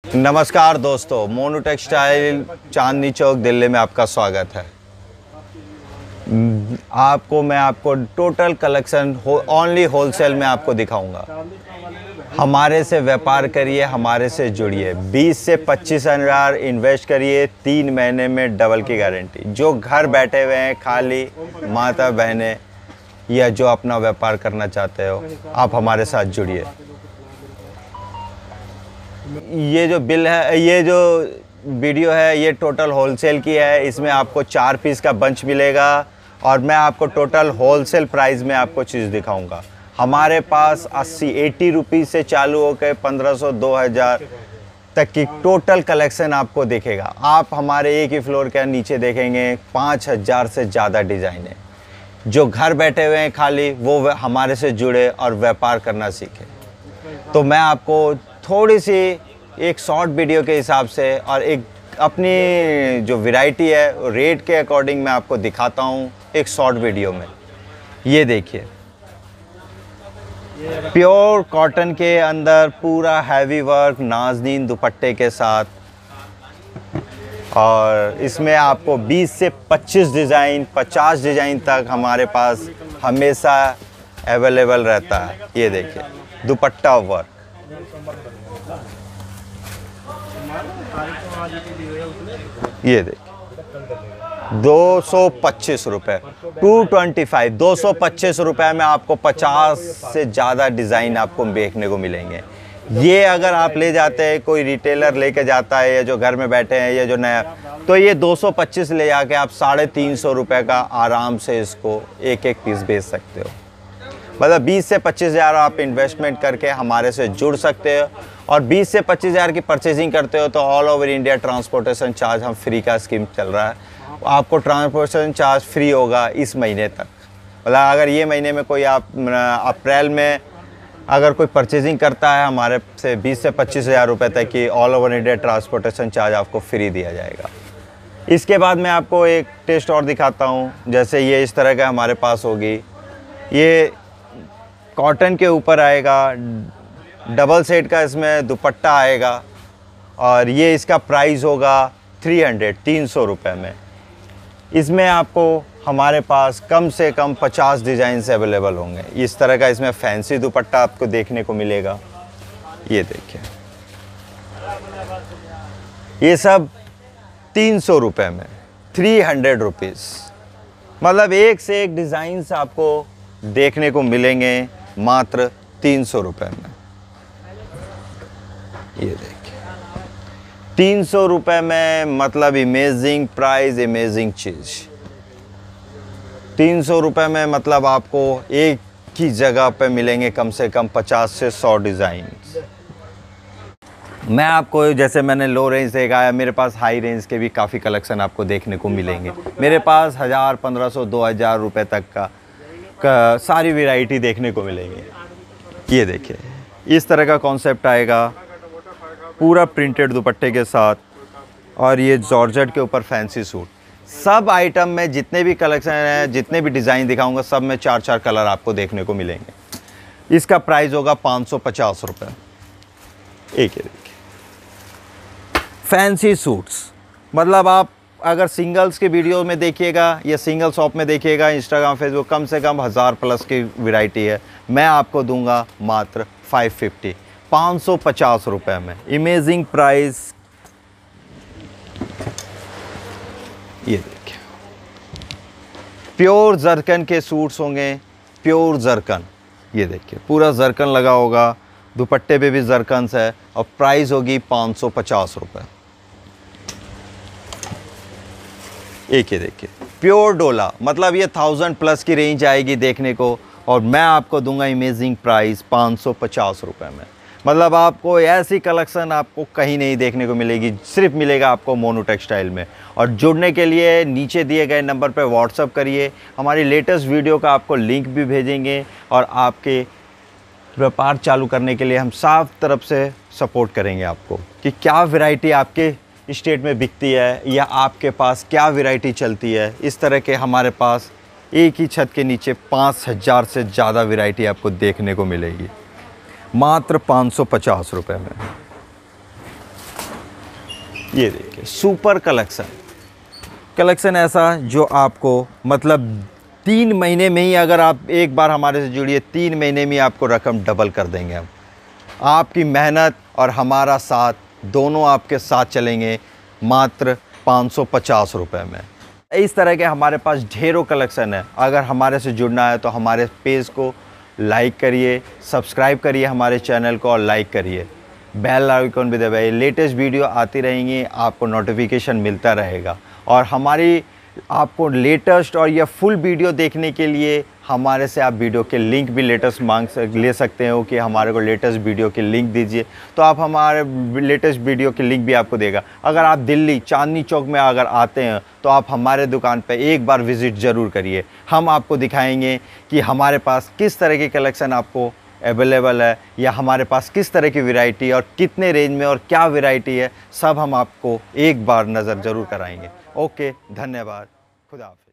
नमस्कार दोस्तों, मोनू टेक्सटाइल चांदनी चौक दिल्ली में आपका स्वागत है। आपको टोटल कलेक्शन ओनली होलसेल में आपको दिखाऊंगा। हमारे से व्यापार करिए, हमारे से जुड़िए। 20 से 25 हज़ार इन्वेस्ट करिए, 3 महीने में डबल की गारंटी। जो घर बैठे हुए हैं, खाली माता बहनें या जो अपना व्यापार करना चाहते हो, आप हमारे साथ जुड़िए। ये जो बिल है, ये जो वीडियो है, ये टोटल होलसेल की है। इसमें आपको 4 पीस का बंच मिलेगा और मैं आपको टोटल होलसेल प्राइस में आपको चीज़ दिखाऊंगा। हमारे पास 80 रुपीज़ से चालू होकर 1500 2000 तक की टोटल कलेक्शन आपको दिखेगा। आप हमारे एक ही फ्लोर के नीचे देखेंगे 5000 से ज़्यादा डिज़ाइन है। जो घर बैठे हुए हैं खाली, वो हमारे से जुड़े और व्यापार करना सीखे। तो मैं आपको थोड़ी सी एक शॉर्ट वीडियो के हिसाब से और एक अपनी जो वैरायटी है रेट के अकॉर्डिंग मैं आपको दिखाता हूँ एक शॉर्ट वीडियो में। ये देखिए, प्योर कॉटन के अंदर पूरा हैवी वर्क नाज़नीन दुपट्टे के साथ, और इसमें आपको 20 से 25 डिज़ाइन 50 डिज़ाइन तक हमारे पास हमेशा अवेलेबल रहता है। ये देखिए दुपट्टा वर्क, ये देखिए 225 रुपये, 225 रुपये में आपको 50 से ज़्यादा डिज़ाइन आपको देखने को मिलेंगे। ये अगर आप ले जाते हैं, कोई रिटेलर लेके जाता है या जो घर में बैठे हैं या जो नया, तो ये 225 ले जाके आप 350 रुपये का आराम से इसको एक एक पीस बेच सकते हो। मतलब 20 से 25 हज़ार आप इन्वेस्टमेंट करके हमारे से जुड़ सकते हो, और 20 से 25 हज़ार की परचेजिंग करते हो तो all over India transportation charge हम फ्री का स्कीम चल रहा है। आपको ट्रांसपोर्टेशन चार्ज फ्री होगा इस महीने तक। मतलब अगर ये महीने में कोई आप अप्रैल में अगर कोई परचेजिंग करता है हमारे से 20 से 25 हज़ार रुपये तक की, all over India transportation charge आपको फ्री दिया जाएगा। इसके बाद मैं आपको एक टेस्ट और दिखाता हूँ। जैसे ये इस तरह का हमारे पास होगी, ये कॉटन के ऊपर आएगा, डबल सेट का इसमें दुपट्टा आएगा, और ये इसका प्राइस होगा 300 रुपये में। इसमें आपको हमारे पास कम से कम 50 डिज़ाइन अवेलेबल होंगे। इस तरह का इसमें फैंसी दुपट्टा आपको देखने को मिलेगा। ये देखिए, ये सब 300 रुपये में, 300 रुपीज़। मतलब एक से एक डिज़ाइन आपको देखने को मिलेंगे मात्र 300 रुपये में। ये देखिए 300 रुपये में, मतलब इमेजिंग प्राइस, इमेजिंग चीज़। 300 रुपये में मतलब आपको एक ही जगह पे मिलेंगे कम से कम 50 से 100 डिज़ाइन। मैं आपको, जैसे मैंने लो रेंज से दिखाया, मेरे पास हाई रेंज के भी काफ़ी कलेक्शन आपको देखने को मिलेंगे। मेरे पास 1000 1500 2000 रुपये तक का सारी वैरायटी देखने को मिलेंगी। ये देखिए इस तरह का कॉन्सेप्ट आएगा, पूरा प्रिंटेड दुपट्टे के साथ, और ये जॉर्जेट के ऊपर फैंसी सूट। सब आइटम में जितने भी कलेक्शन हैं, जितने भी डिज़ाइन दिखाऊंगा, सब में 4-4 कलर आपको देखने को मिलेंगे। इसका प्राइस होगा 550 रुपये। एक ये देखिए फैंसी सूट्स, मतलब आप अगर सिंगल्स के वीडियो में देखिएगा या सिंगल शॉप में देखिएगा, इंस्टाग्राम फेसबुक, कम से कम 1000 प्लस की वैरायटी है। मैं आपको दूंगा मात्र 550 रुपये में। Amazing price. ये देखिए प्योर जरकन के सूट्स होंगे, प्योर जरकन। ये देखिए पूरा जरकन लगा होगा, दुपट्टे पे भी जरकन है, और प्राइस होगी 550 रुपये। एक ये देखिए प्योर डोला, मतलब ये 1000 प्लस की रेंज आएगी देखने को, और मैं आपको दूंगा इमेजिंग प्राइस 550 रुपये में। मतलब आपको ऐसी कलेक्शन आपको कहीं नहीं देखने को मिलेगी, सिर्फ मिलेगा आपको मोनू टेक्सटाइल में। और जुड़ने के लिए नीचे दिए गए नंबर पर व्हाट्सअप करिए, हमारी लेटेस्ट वीडियो का आपको लिंक भी भेजेंगे, और आपके व्यापार चालू करने के लिए हम साफ तरफ से सपोर्ट करेंगे आपको कि क्या वैरायटी आपके स्टेट में बिकती है या आपके पास क्या वैरायटी चलती है। इस तरह के हमारे पास एक ही छत के नीचे 5000 से ज़्यादा वैरायटी आपको देखने को मिलेगी मात्र 550 रुपये में। ये देखिए सुपर कलेक्शन ऐसा जो आपको मतलब 3 महीने में ही, अगर आप एक बार हमारे से जुड़िए 3 महीने में आपको रकम डबल कर देंगे हम। आपकी मेहनत और हमारा साथ दोनों आपके साथ चलेंगे मात्र 550 रुपये में। इस तरह के हमारे पास ढेरों कलेक्शन है। अगर हमारे से जुड़ना है तो हमारे पेज को लाइक करिए, सब्सक्राइब करिए हमारे चैनल को और लाइक करिए, बेल आइकन भी दबाइए। लेटेस्ट वीडियो आती रहेंगी, आपको नोटिफिकेशन मिलता रहेगा। और हमारी आपको लेटेस्ट और ये फुल वीडियो देखने के लिए हमारे से आप वीडियो के लिंक भी लेटेस्ट ले सकते हो कि हमारे को लेटेस्ट वीडियो के लिंक दीजिए, तो आप हमारे लेटेस्ट वीडियो के लिंक भी आपको देगा। अगर आप दिल्ली चांदनी चौक में अगर आते हैं तो आप हमारे दुकान पे एक बार विज़िट ज़रूर करिए। हम आपको दिखाएंगे कि हमारे पास किस तरह की कलेक्शन आपको अवेलेबल है, या हमारे पास किस तरह की वैरायटी और कितने रेंज में और क्या वैरायटी है, सब हम आपको एक बार नज़र ज़रूर कराएंगे। ओके, धन्यवाद, खुदा हाफ़िज़।